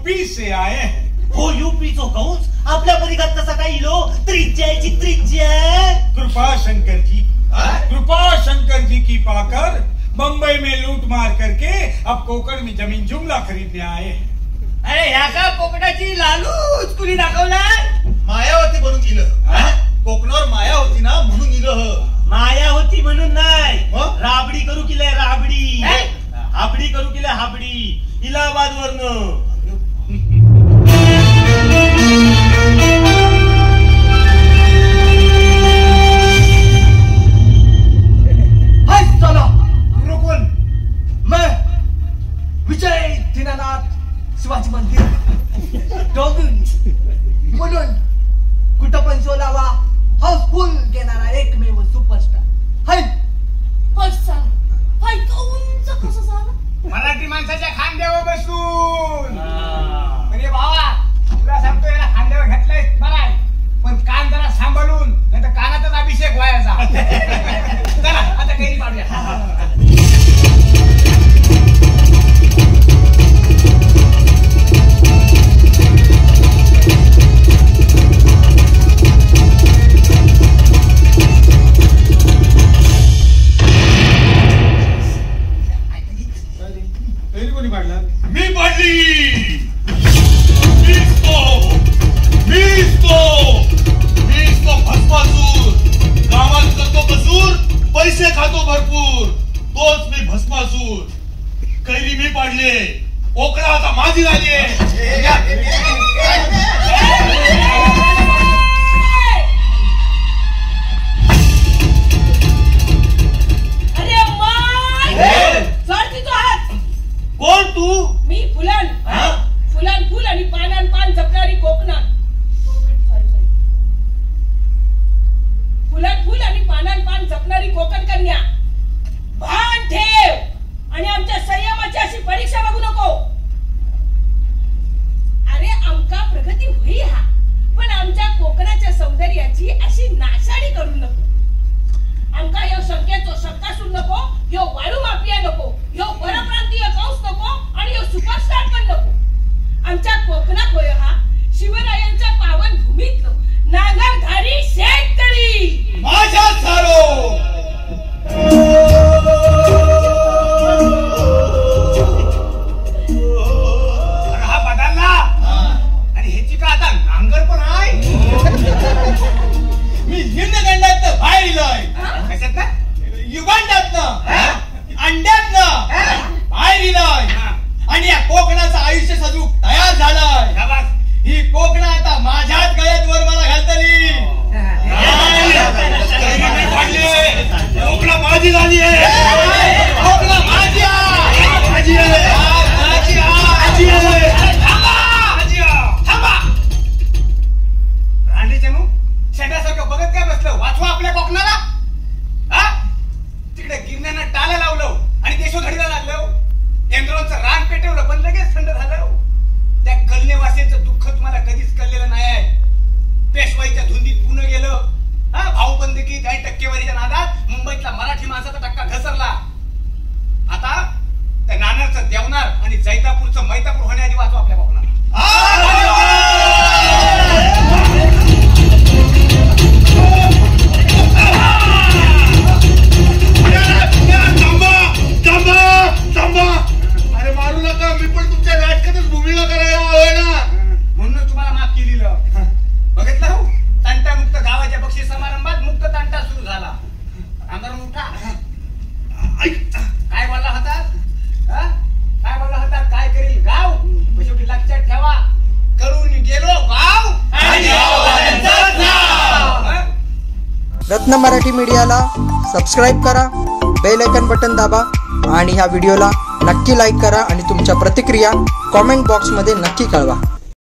UP से आए हैं। हो यूपी तो कंस आपल्या परिघात कसा काय इलो? त्रिज्याची त्रिज्या कृपा शंकर जी, कृपा शंकर जी की पाकर बंबई में लूट मार करके अब कोकण में जमीन जुमला खरीदने आए हैं। अरे ह्या का कोकणाची लालूच कुणी दाखवलाय? मायावती म्हणून गेलं कोकणावर माया होती ना म्हणून गेलं. माया होती म्हणून नाही, मग? राबडी करू केलंय राबडी. हाबडी करू केलंय हाबडी इलाहाबाद वरन. विजय दीनानाथ शिवाजी मंदिर डोंबिवली म्हणून कुठं पण शोलावा हाऊसफुल घेणारा एकमेव सुपरस्टार हाय. हाय उंच कसं झालं? मराठी माणसाच्या खांद्यावर बसून. म्हणजे भावा तुला सांगतो याला खांद्यावर घेतलंय बराय, पण कान जरा सांभाळून नाही तर कानातच अभिषेक व्हायचा. चला आता कैरी पाडूया. मी पाडली. भस्मासूर कामात करतो कसूर पैसे खातो भरपूर तोच मी भस्मासूर. कैरी मी पाडले कोकणा आता माझी झाली. कोण तू? मी फुलन. फुलन फुल आणि पानान पान जपणारी कोकणात. फुलन फुल आणि पानान पान जपणारी कोकण कन्या. भान ठेव आणि आमच्या संयमाची अशी परीक्षा बघू नको. अरे आमका प्रगती होई हा, पण आमच्या कोकणाच्या सौंदर्याची अशी नाशाडी करू नको. आमका यो शंकेचो शंकासूर नको, यो वाळू माफिया नको, यो परप्रांतीय कंस नको आणि यो सुपरस्टार पण नको. आमच्या कोकणात होय हा शिवरायांच्या पावन भूमीतलो नांगरधारी शेतकरी. माझ्या सारो हा बदलला आणि ह्याची का आता नांगर पण आहे. मी हिंदखंडात बाहेर इलोय. कशात ना? युगांडातनं अंड्यातनं बाहेर इलोय आणि या कोकणाचं आयुष्य सजूक तयार झालंय. ही कोकण आता माझ्याच गळ्यात वर मला घालतली. कोकणा माझी झाली आहे. कोकणा माझी रांडीचनू शेंड्यासारखं बघत काय बसलं? वाचवा आपल्या कोकणाला. तिकडे गिरण्यानं टाला लावलं आणि देशोधडीला लागलं. एंद्रोचं रान पेटवलं पण लगेच थंड झालं. त्या कलनेवासीचं दुःख तुम्हाला कधीच कळलेलं नाही आहे. पेशवाईच्या धुंदीत पुणे गेलं. भाऊबंदकीत आणि टक्केवारीच्या नादात मुंबईतला मराठी माणसाचा टक्का घसरला. आता त्या नानारचं देवनार आणि जैतापूरचं मैतापूर होण्याआधी वाचवा आपल्या कोकणाला. अरे मारू नका, मी पण तुमच्या नाटकातच भूमिका करायला हवंय ना. म्हणून तुम्हाला माफ केलेलं. बघितलं हो, तंटामुक्त गावाच्या बक्षीस समारंभात मुक्त तंटा सुरू झाला. आमदार उठा. काय बोलला होता? काय बोलला होता? काय करेल गाव? शेवटी लक्षात ठेवा, करून गेलो गाव आणि गाववाल्यांचं नाव. रत्न मराठी मीडियाला सबस्क्राईब करा, बेल आयकॉन बटन दाबा आणि ह्या व्हिडिओला नक्की लाईक करा आणि तुमच्या प्रतिक्रिया कॉमेंट बॉक्समध्ये नक्की कळवा.